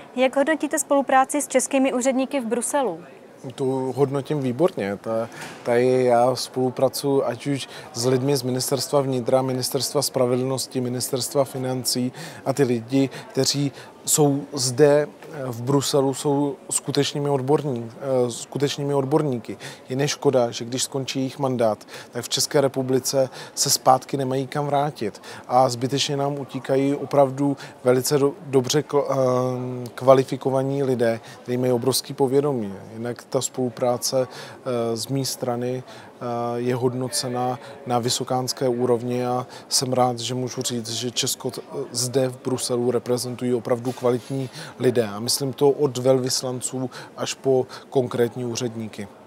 Jak hodnotíte spolupráci s českými úředníky v Bruselu? Tu hodnotím výborně. Tady já spolupracuji ať už s lidmi z Ministerstva vnitra, Ministerstva spravedlnosti, Ministerstva financí a ty lidi, kteří jsou zde v Bruselu, jsou skutečnými odborníky. Je neškoda, že když skončí jejich mandát, tak v České republice se zpátky nemají kam vrátit. A zbytečně nám utíkají opravdu velice dobře kvalifikovaní lidé, kteří mají obrovský povědomí. Jinak ta spolupráce z mé strany je hodnocena na vysokánské úrovni a jsem rád, že můžu říct, že Česko zde v Bruselu reprezentují opravdu kvalitní lidé. A myslím to od velvyslanců až po konkrétní úředníky.